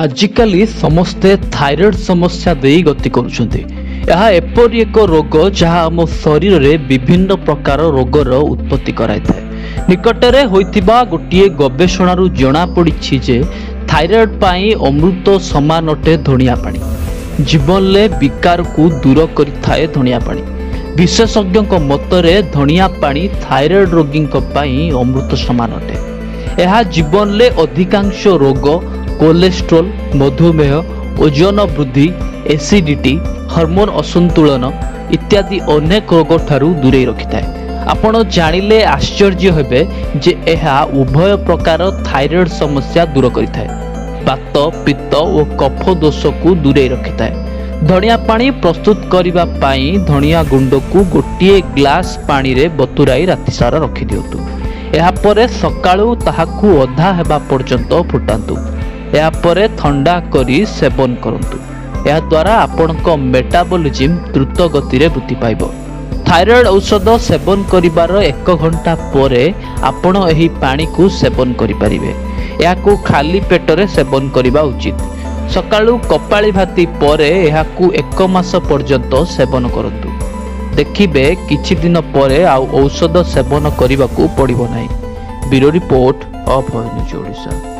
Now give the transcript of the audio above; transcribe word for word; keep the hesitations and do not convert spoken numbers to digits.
आजिकाली समस्ते थायराइड समस्या दे गति करुछन्ति। यह एपरि एक रोग जहाँ आम शरीर में विभिन्न प्रकार रोगर उत्पत्ति कराइଥାଏ। निकटरे होइथिबा गोटिए गवेषणारू जना पड़िछि जे थायराइड पाई अमृत समान अटे धनिया पानी। जीवन ले विकार को दूर करिथाए धनिया पानी। विशेषज्ञों मतरे धनिया पानी थायराइड रोगी पाई अमृत समान अटे। यह जीवन ले अधिकांश रोग कोलेस्ट्रोल, मधुमेह, ओजन वृद्धि, एसिडिटी, हार्मोन असंतुलन इत्यादि अनेक रोग ठारू दूरे रखिଥାଏ। आपण जानिले आश्चर्य हेबे जे एहा उभय प्रकार थायराइड समस्या दूर करिଥାଏ। बात, पित्त और कफ दोष को दूरे रखिଥାଏ। धनिया पानी प्रस्तुत करिबा पाई धनिया गुंड को गोटिए ग्लास पानी रे बतुराई राति सारा रखि दियंतु। एहा परे सकाळू ताहाकू अधा हेबा पर्यंत फुटांतु। एहा परे ठंडा करी सेवन करंतु। यह द्वारा आपनक मेटाबॉलिज्म द्रुत गति रे वृद्धि पाइबो। थायराइड औषध सेवन करिबार एक घंटा परे आपण एही पानी को सेवन करि परिबे। याकू खाली पेटरे सेवन करिबा उचित। सकाळू कपाळी भाती परे याकू एक मास पर्यंत सेवन करंतु। देखिबे किछि दिन परे आ औषध सेवन करिबाकू पड़िबो नाही। Bureau report of news Odisha.